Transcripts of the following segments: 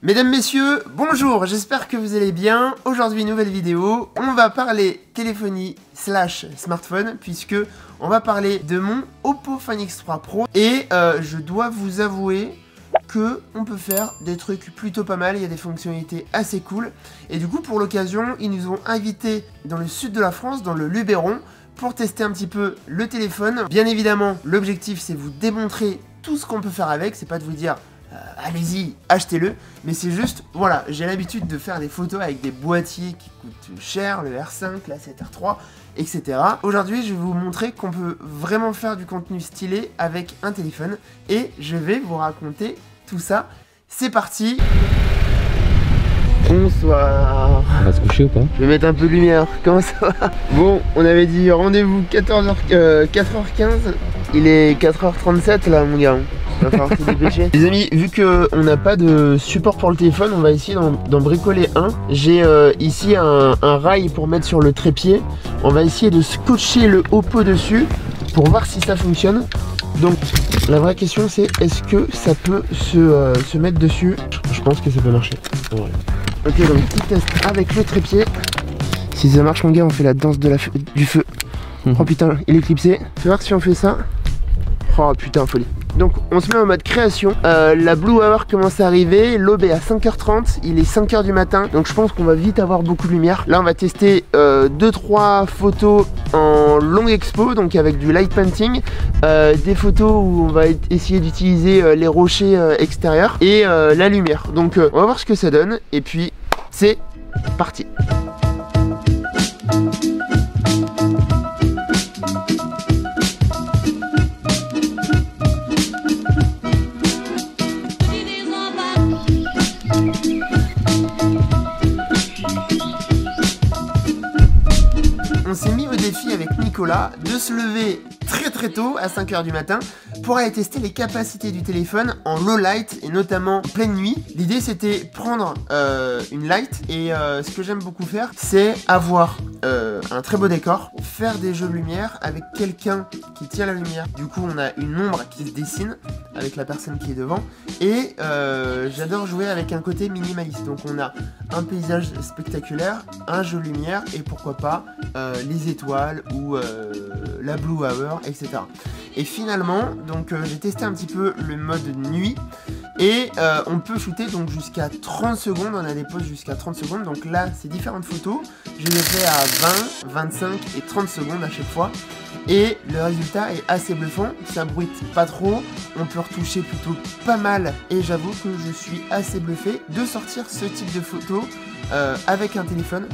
Mesdames, messieurs, bonjour, j'espère que vous allez bien. Aujourd'hui, nouvelle vidéo, on va parler téléphonie slash smartphone puisque on va parler de mon Oppo Find X3 Pro et je dois vous avouer que on peut faire des trucs plutôt pas mal, il y a des fonctionnalités assez cool et du coup pour l'occasion, ils nous ont invités dans le sud de la France, dans le Luberon, pour tester un petit peu le téléphone. Bien évidemment, l'objectif c'est vous démontrer tout ce qu'on peut faire avec, c'est pas de vous dire allez-y, achetez-le, mais c'est juste, voilà, j'ai l'habitude de faire des photos avec des boîtiers qui coûtent cher, le R5, la 7R3, etc. Aujourd'hui, je vais vous montrer qu'on peut vraiment faire du contenu stylé avec un téléphone, et je vais vous raconter tout ça. C'est parti. Bonsoir. On va se coucher ou pas? Je vais mettre un peu de lumière, comment ça va? Bon, on avait dit rendez-vous 4h15, il est 4h37 là mon gars. Il va falloir se dépêcher. Les amis, vu qu'on n'a pas de support pour le téléphone, on va essayer d'en bricoler un. J'ai ici un rail pour mettre sur le trépied. On va essayer de scotcher le Oppo dessus pour voir si ça fonctionne. Donc la vraie question c'est est-ce que ça peut se mettre dessus? Je pense que ça peut marcher. Ouais. Ok, donc petit test avec le trépied. Si ça marche mon gars, on fait la danse de du feu. Oh putain, il est clipsé. Tu vas voir si on fait ça. Oh putain, folie. Donc on se met en mode création, la Blue Hour commence à arriver, l'aube est à 5h30, il est 5h du matin, donc je pense qu'on va vite avoir beaucoup de lumière. Là on va tester 2-3 photos en long expo, donc avec du light painting, des photos où on va essayer d'utiliser les rochers extérieurs et la lumière. Donc on va voir ce que ça donne, et puis c'est parti. On s'est mis au défi avec Nicolas de se lever très tôt à 5h du matin pour aller tester les capacités du téléphone en low light et notamment pleine nuit. L'idée c'était prendre une light et ce que j'aime beaucoup faire c'est avoir un très beau décor, faire des jeux de lumière avec quelqu'un qui tient la lumière. Du coup on a une ombre qui se dessine avec la personne qui est devant et j'adore jouer avec un côté minimaliste. Donc on a un paysage spectaculaire, un jeu de lumière et pourquoi pas les étoiles ou la Blue Hour, etc. Et finalement, donc j'ai testé un petit peu le mode nuit et on peut shooter donc jusqu'à 30 secondes, on a des pauses jusqu'à 30 secondes, donc là c'est différentes photos, je les fais à 20, 25 et 30 secondes à chaque fois et le résultat est assez bluffant, ça bruite pas trop, on peut retoucher plutôt pas mal et j'avoue que je suis assez bluffé de sortir ce type de photos avec un téléphone.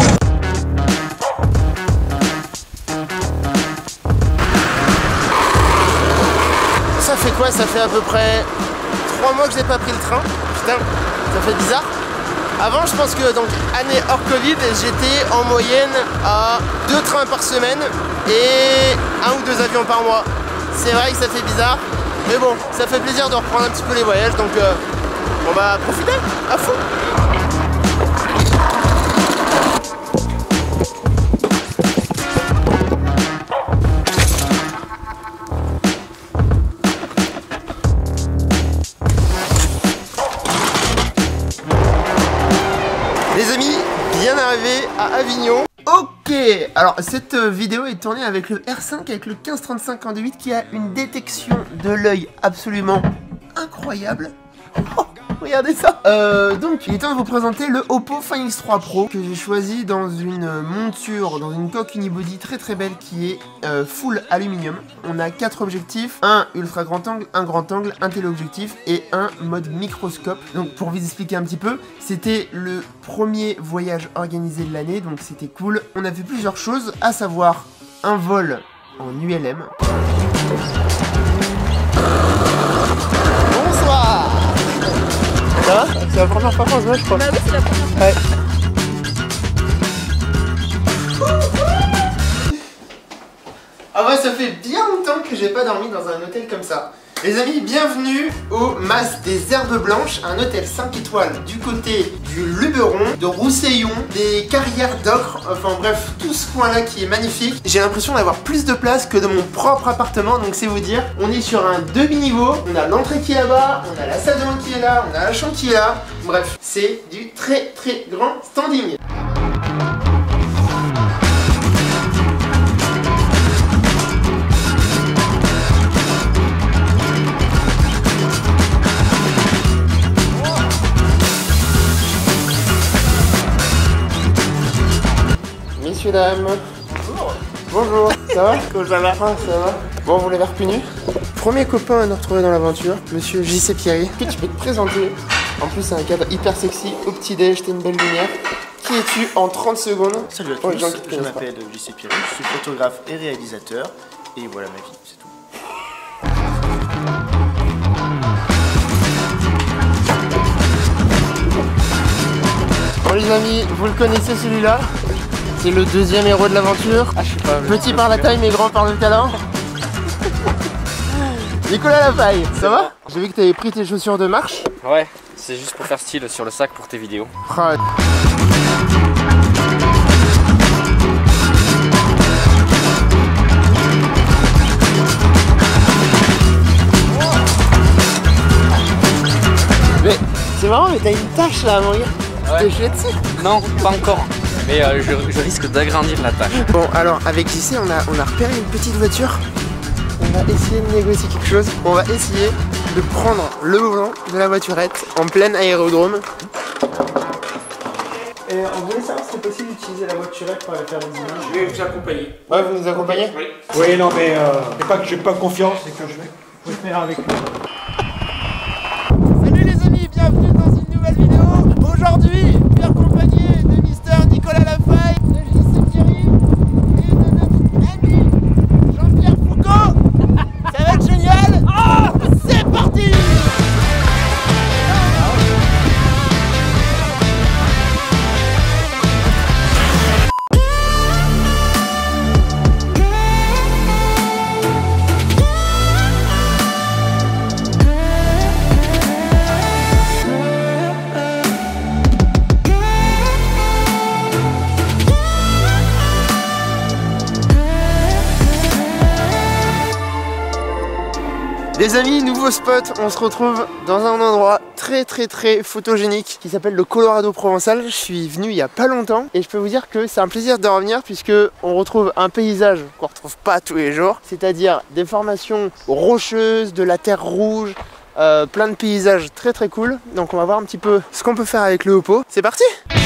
Ça fait quoi? Ça fait à peu près 3 mois que j'ai pas pris le train. Putain, ça fait bizarre. Avant, je pense que, donc, année hors Covid, j'étais en moyenne à 2 trains par semaine et 1 ou 2 avions par mois. C'est vrai que ça fait bizarre, mais bon, ça fait plaisir de reprendre un petit peu les voyages, donc on va profiter à fond. Les amis, bien arrivé à Avignon. Ok, alors cette vidéo est tournée avec le R5, avec le 1535 en 2.8 qui a une détection de l'œil absolument incroyable. Oh, regardez ça. Donc il est temps de vous présenter le Oppo Find X3 Pro que j'ai choisi dans une monture, dans une coque unibody très belle qui est full aluminium. On a 4 objectifs, un ultra grand angle, un grand angle, un téléobjectif et un mode microscope. Donc pour vous expliquer un petit peu, c'était le premier voyage organisé de l'année, donc c'était cool. On a fait plusieurs choses, à savoir un vol en ULM. Bonsoir. Ça va? C'est la première fois qu'on se voit, je crois. Bah oui, c'est la première fois. Ouais. Ah ouais, ça fait bien longtemps que j'ai pas dormi dans un hôtel comme ça. Les amis, bienvenue au Mas des Herbes Blanches, un hôtel 5 étoiles du côté du Luberon, de Roussillon, des Carrières d'Ocre, enfin bref, tout ce coin-là qui est magnifique. J'ai l'impression d'avoir plus de place que dans mon propre appartement, donc c'est vous dire. On est sur un demi-niveau, on a l'entrée qui est là-bas, on a la salle de bain qui est là, on a la chambre qui est là. Bref, c'est du très très grand standing. Messieurs, dames. Bonjour. Bonjour. Ça va? Comment ça va? Ah, ça va. Bon, vous l'avez reconnu? Premier copain à nous retrouver dans l'aventure, monsieur J.C. Pierry. Est-ce que tu peux te présenter? En plus, c'est un cadre hyper sexy. Au petit-déj, t'es une belle lumière. Qui es-tu en 30 secondes? Salut à tous, je m'appelle J.C. Pierry, je suis photographe et réalisateur. Et voilà ma vie, c'est tout. Bon les amis, vous le connaissez celui-là? C'est le deuxième héros de l'aventure. Ah, je sais pas. Petit par la taille mais grand par le talent. Nicolas Lafaille, ça va? J'ai vu que t'avais pris tes chaussures de marche. Ouais, c'est juste pour faire style sur le sac pour tes vidéos. Ah. Mais c'est marrant, mais t'as une tache là, mon gars. Ouais. T'es jeté dessus? Non, pas encore. Mais je risque d'agrandir la tâche. Bon, alors avec JC, on a repéré une petite voiture. On va essayer de négocier quelque chose. On va essayer de prendre le volant de la voiturette en plein aérodrome. Et on voulait savoir si c'est possible d'utiliser la voiturette pour aller faire des images. Je vais vous accompagner. Ouais, vous nous accompagnez? Oui. Oui, non, mais c'est pas que j'ai pas confiance, c'est que je vais faire avec lui. Salut les amis, bienvenue dans une nouvelle vidéo. Aujourd'hui, bien accompagné de Mister Nicolas Lafaille, de J.C. Pierry et de notre ami Jean-Pierre Foucault. Ça va être génial. Oh, c'est parti. Les amis, nouveau spot, on se retrouve dans un endroit très photogénique qui s'appelle le Colorado provençal. Je suis venu il y a pas longtemps et je peux vous dire que c'est un plaisir de revenir puisque on retrouve un paysage qu'on retrouve pas tous les jours, c'est-à-dire des formations rocheuses, de la terre rouge, plein de paysages très cool. Donc on va voir un petit peu ce qu'on peut faire avec le Oppo. C'est parti!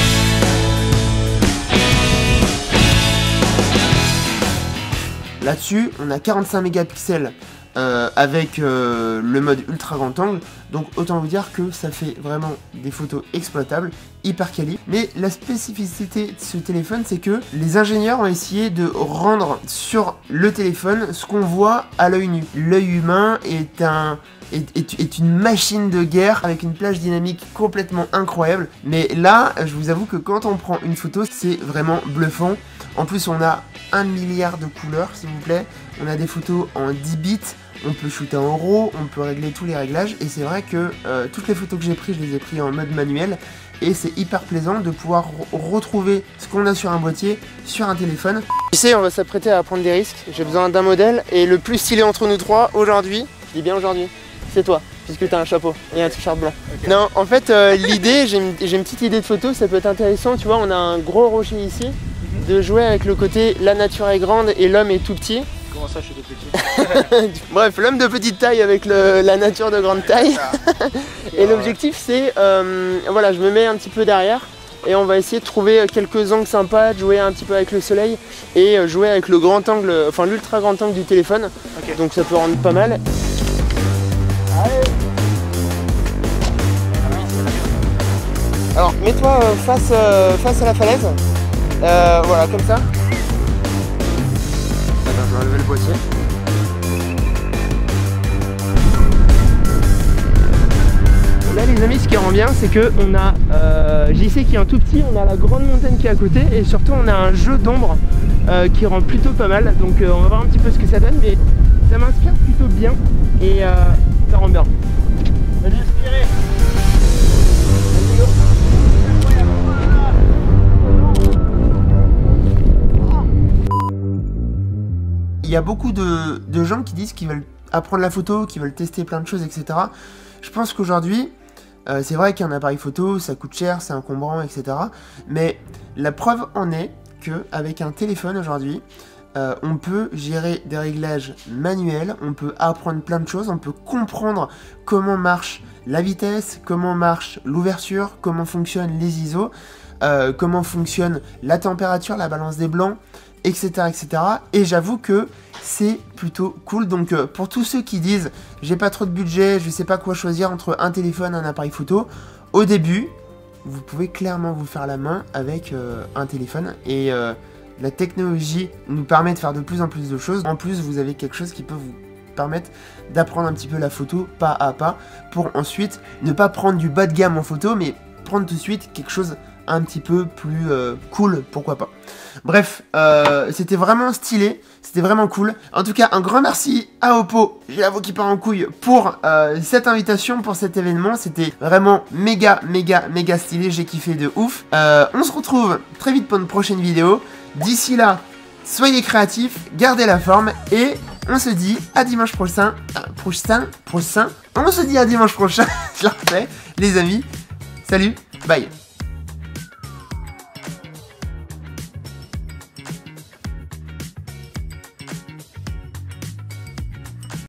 Là-dessus, on a 45 mégapixels avec le mode ultra grand angle, donc autant vous dire que ça fait vraiment des photos exploitables, hyper quali. Mais la spécificité de ce téléphone, c'est que les ingénieurs ont essayé de rendre sur le téléphone ce qu'on voit à l'œil nu. L'œil humain est une machine de guerre avec une plage dynamique complètement incroyable. Mais là, je vous avoue que quand on prend une photo, c'est vraiment bluffant. En plus, on a 1 milliard de couleurs, s'il vous plaît. On a des photos en 10 bits. On peut shooter en RAW, on peut régler tous les réglages. Et c'est vrai que toutes les photos que j'ai prises, je les ai prises en mode manuel. Et c'est hyper plaisant de pouvoir retrouver ce qu'on a sur un boîtier, sur un téléphone. Tu sais, on va s'apprêter à prendre des risques. J'ai besoin d'un modèle. Et le plus stylé entre nous trois, aujourd'hui, je dis bien aujourd'hui, c'est toi. Puisque tu as un chapeau et un t-shirt blanc. Okay. Non, en fait, l'idée, j'ai une petite idée de photo, ça peut être intéressant. Tu vois, on a un gros rocher ici, de jouer avec le côté la nature est grande et l'homme est tout petit. Comment ça, je suis tout petit? Bref, l'homme de petite taille avec la nature de grande taille. Et l'objectif, c'est, voilà, je me mets un petit peu derrière et on va essayer de trouver quelques angles sympas, de jouer un petit peu avec le soleil et jouer avec le grand angle, enfin l'ultra grand angle du téléphone. Okay. Donc ça peut rendre pas mal. Alors mets-toi face à la falaise, voilà comme ça. Attends, je vais enlever le boîtier. Là les amis, ce qui rend bien, c'est que on a JC qui est un tout petit, on a la grande montagne qui est à côté et surtout on a un jeu d'ombre qui rend plutôt pas mal. Donc on va voir un petit peu ce que ça donne, mais ça m'inspire plutôt bien. et ça rend bien. Inspirez. Il y a beaucoup de gens qui disent qu'ils veulent apprendre la photo, qui veulent tester plein de choses, etc. Je pense qu'aujourd'hui, c'est vrai qu'un appareil photo, ça coûte cher, c'est encombrant, etc. Mais la preuve en est qu'avec un téléphone aujourd'hui, on peut gérer des réglages manuels, on peut apprendre plein de choses, on peut comprendre comment marche la vitesse, comment marche l'ouverture, comment fonctionnent les ISO, comment fonctionne la température, la balance des blancs, etc. etc. Et j'avoue que c'est plutôt cool. Donc pour tous ceux qui disent j'ai pas trop de budget, je sais pas quoi choisir entre un téléphone et un appareil photo, au début, vous pouvez clairement vous faire la main avec un téléphone et la technologie nous permet de faire de plus en plus de choses. En plus, vous avez quelque chose qui peut vous permettre d'apprendre un petit peu la photo pas à pas pour ensuite ne pas prendre du bas de gamme en photo, mais prendre tout de suite quelque chose un petit peu plus cool, pourquoi pas. Bref, c'était vraiment stylé, c'était vraiment cool. En tout cas, un grand merci à Oppo, j'ai la voix qui part en couille, pour cette invitation, pour cet événement. C'était vraiment méga stylé, j'ai kiffé de ouf. On se retrouve très vite pour une prochaine vidéo. D'ici là, soyez créatifs, gardez la forme et on se dit à dimanche prochain. On se dit à dimanche prochain, je la refais, les amis. Salut, bye.